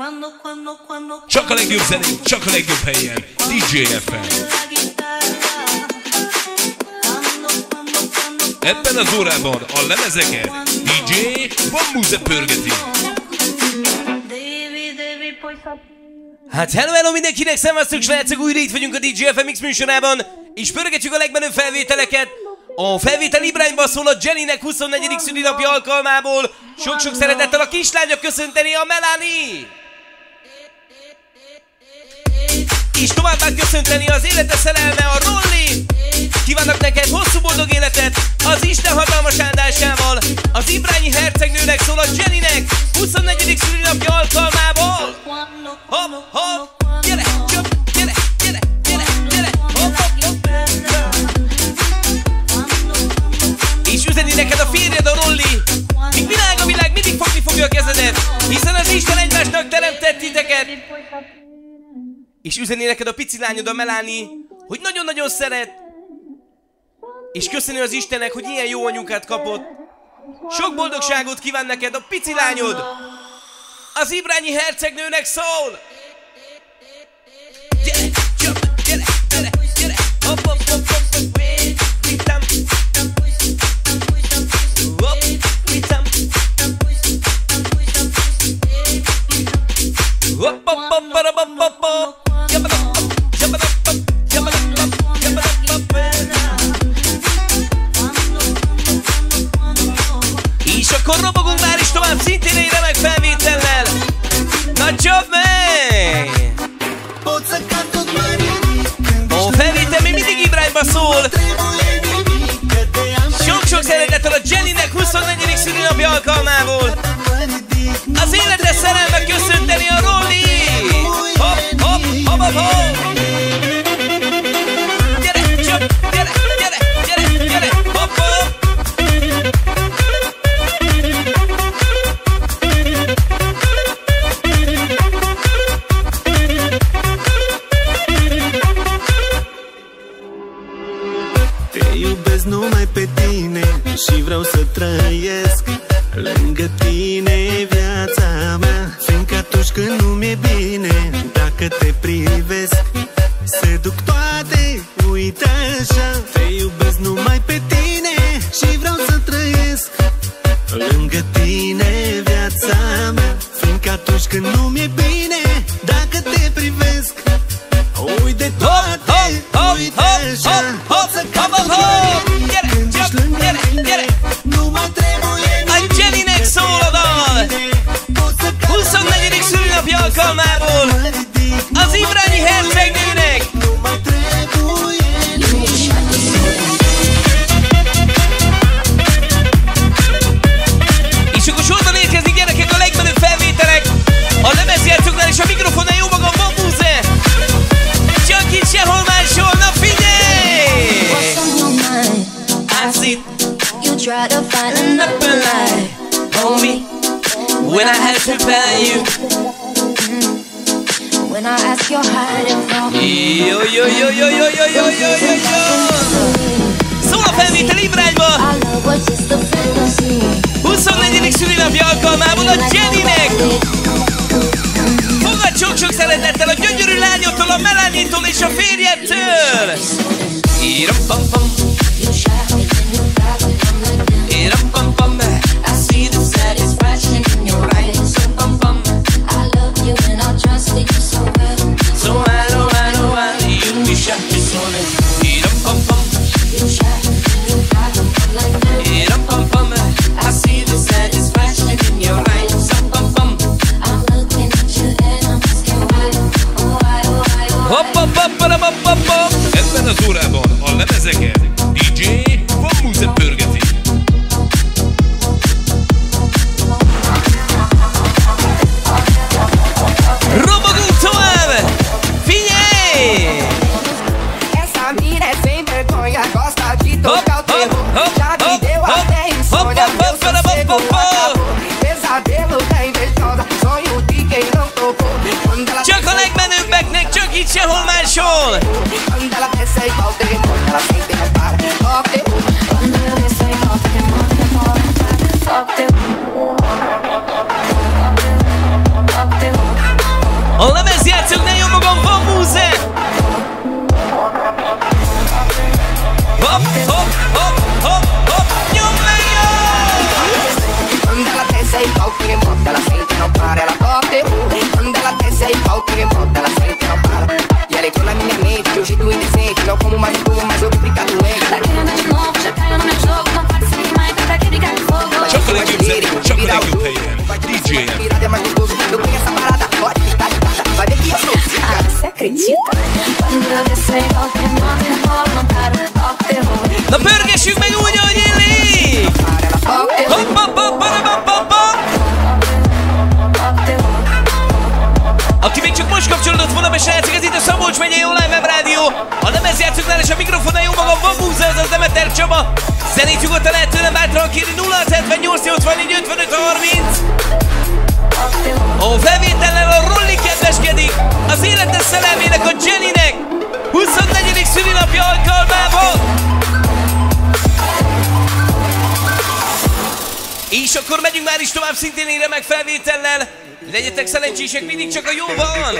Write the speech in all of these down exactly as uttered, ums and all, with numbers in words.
Csak a legjobb zenék, csak a legjobb helyen. dé dzsé ef em. Ebben az órában a lemezeket dé dzsé Vamuzze pörgeti. Hát hello, hello mindenkinek, szevasztok srácok, újra itt vagyunk a dé dzsé ef em X műsorában, és pörgetjük a legmenőbb felvételeket. A felvétel Ibrányba szól a Dzseninek huszonnegyedik szülinapja alkalmából. Sok-sok szeretettel a kislánya köszönteni a Melanie! És továbbá köszönteni az élete szerelme a Rolli! Kívánok neked hosszú boldog életet az Isten hatalmas áldásával. Az ibrányi hercegnőnek szól a Dzseninek huszonnegyedik szülinapja alkalmából. Hopp, hopp, gyere, csöp, gyere, gyere, gyere, gyere, hopp, hopp, hopp. És üzeni neked a férjed a Rolli, míg világ a világ mindig fogni fogja a kezedet, hiszen az Isten egymásnak teremtett titeket. És üzeni neked a pici lányod a Melanie, hogy nagyon-nagyon szeret, és köszöni az Istennek, hogy ilyen jó anyukát kapott. Sok boldogságot kíván neked a pici lányod, az ibrányi hercegnőnek szól. Gyere, csöp, gyere, gyere, gyere, hopp, hopp, hopp, hopp, vitam. Hopp, vitam. Hopp, hopp, hopp, hopp, hopp, hopp, hopp. És akkor robogunk már is tovább szintén egy remek felvétellel. Na csap meg! A felvétel még mindig Ibrányba szól. Sok-sok szeretettel a Dzseninek huszonnegyedik szülinapja alkalmából. Az élete szerelme köszönteni a Rolli! Hopp, hopp, hopp, hopp, hopp! Gyere, csöp, gyere, gyere, gyere, gyere, hopp, hopp! Te iubesc numai pe tine și vreau să trăiesc lângă tine viața mea, fiindcă atunci când nu mi-e bine, dacă te privesc, se duc toate, uite așa. Te iubesc numai pe tine și vreau să trăiesc lângă tine viața mea, fiindcă atunci când nu mi-e bine, dacă te privesc, uite toate, uite așa. Să capăt când ești lângă mine, nu mai trebuie a Dzseninek szól a dal! huszonnegyedik szülinapja alkalmából az ibrányi hercegnőnek! És akkor sorban érkeznek gyerekek a legmenőbb felvételek a lemezjátszóknál és a mikrofonnál jó magam Vamuzze! Csak itt sehol máshol, na figyelj! I see you try to find another lie, homie, when I had to tell you, when I ask you're hiding from me. Yo, yo, yo, yo, yo, yo, yo, yo, yo, yo. Szól a felvétel Ibrányba huszonnegyedik szülinapja alkalmából a Dzseninek. Fogad sok-sok szeretettel a gyönyörű lányodtól, a Melanie-tól és a férjedtől. Íram-pam-pam, íram-pam-pam, I see the satisfaction in your eyes. So bum bum, I love you and I trust you so well. so I know, I know, I know you wish I could slow it. Íram-pam-pam, You shy, you got to feel like that. íram-pam-pam, I see the satisfaction in your eyes. So bum-bum, I'm looking at you and I'm asking why, oh why, oh why, oh why. hopp, hopp, hopp, hopp, hopp, hopp, hopp. Ebben az órában a lemezeket dé dzsé Vamuzze pörgeti. Robogunk tovább! Figyelj! Essa mina é sem vergonha, gosta de Hop, tocar o terror. hop, Já me hop, deu hop, até insônia, hop, meu hop, hop, sossego hop, hop. acabou. Pesadelo da invejosa, sonho de quem não tocou. Quando ela Csak a legmenőbbeknek, csak itt sehol máshol! Quando ela desce igual terremoto, ela sente e não para. Ó, terror. Quando eu desço igual terremoto, demora, fuck terror. Fuck terror. kérni nulla hat hetvennyolc nyolcvannégy ötvenöt harminc. A felvétellel a Rolli kedveskedik az életes szerelmének, a Dzseninek huszonnegyedik szülinapja alkalmával. És akkor megyünk már is tovább szintén egy remek felvétellel. Legyetek szerencsések, mindig csak a jóban.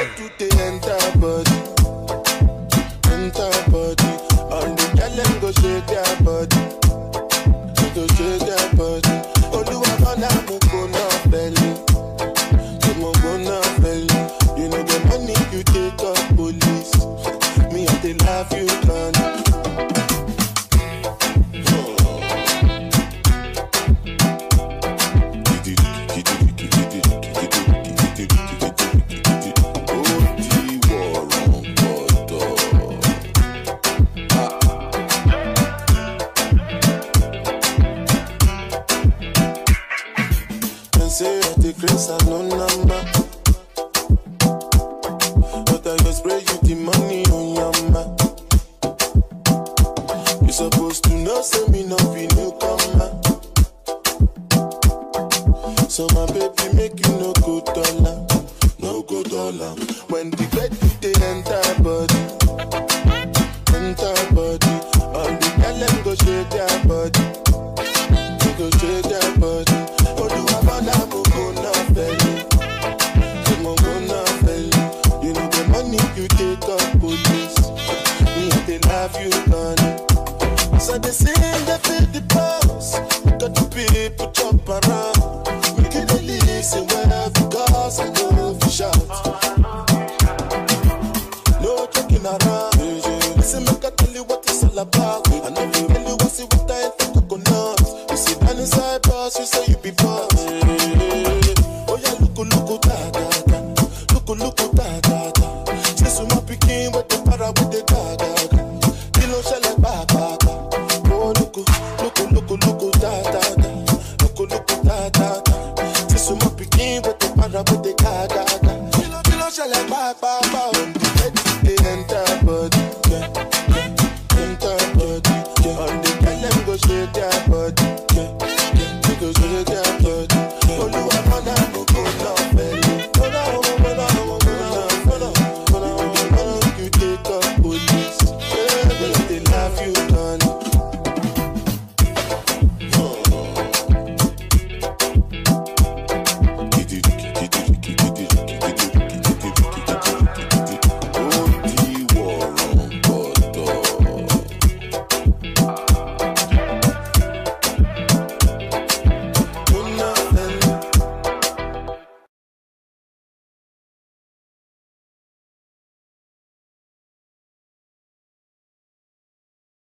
Enter body, yeah. On the girl, them go shake their body, yeah.